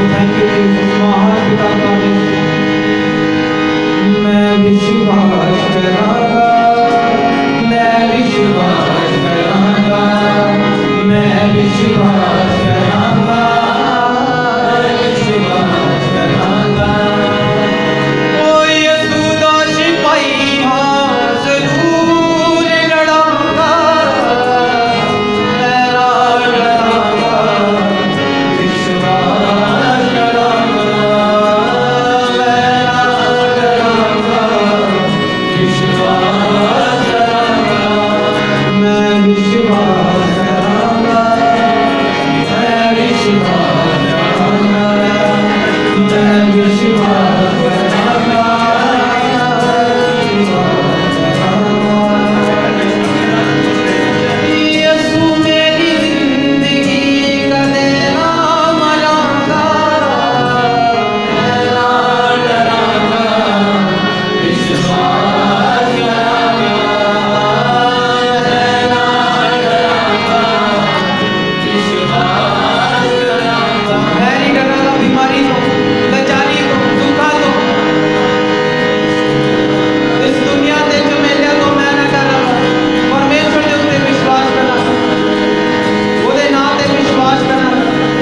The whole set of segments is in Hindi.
Thank you Jesus. महान पिता परमेश्वर, मैं विश्वास करांगा, मैं विश्वास करांगा, मैं विश्वास करांगा, विश्वास करांगा। ओ यीशु दा सिपाही हां जरूर लड़ांगा, मैं लड़ांगा, विश्वास करांगा, मैं लड़ांगा, विश्वास करांगा, मैं विश्वास करांगा, मैं विश्वास करांगा, मैं विश्वास करांगा, विश्वास करांगा। यीशु मेरी जिंदगी का देना मरांगा, मैं ना डरांगा, विश्वास करांगा, मैं ना डरांगा, विश्वास करांगा। मैं नहीं डरांगा बीमारी को, लाचारी को, दुखा को, इस दुनिया दे झमेलिया तो मैं ना डरांगा। परमेश्वर दे उत्ते विश्वास करांगा, ਉਹਦੇ नाम ते विश्वास करांगा।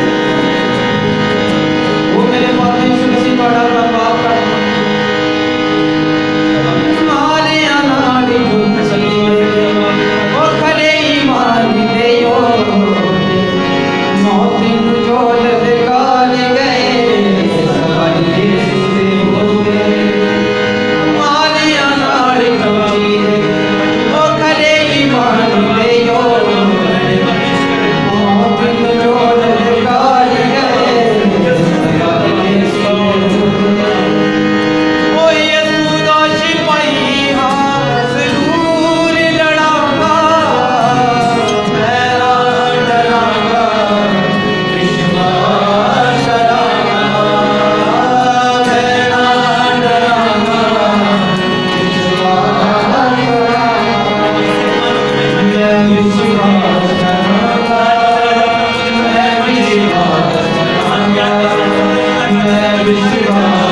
वो मेरे परमेश्वर ਅਸੀਂ ਤੁਹਾਡਾ ਧੰਨਵਾਦ ਕਰਦੇ ਹਾਂ। ਮਾਰਿਆ ਨਾਲ ਜੁਗ ਸਲੀਏ ਉਹ ਖੜੇ ਈਮਾਨ ਦੇ ਯੋਧੇ, ਮੌਤ ਨੂੰ ਜੋ ਲਲਕਾਰ ਗਏ ਸਵਾਲੇ ਸੁਦੇ ਹੋਵੇ। ਮਾਰਿਆ ਨਾਲ ਜੁਗੀਏ ਉਹ ਖੜੇ ਈਮਾਨ ਦੇ ਯੋਧੇ, मौत को जो ललकार गए सवाले सुदे होवे। ओ यीशु दा सिपाही हां जरूर लड़ांगा, मैं ना डरांगा, विश्वास करांगा, मैं ना डरांगा, विश्वास करांगा, मैं विश्वास करांगा, मैं विश्वास करांगा, मैं विश्वास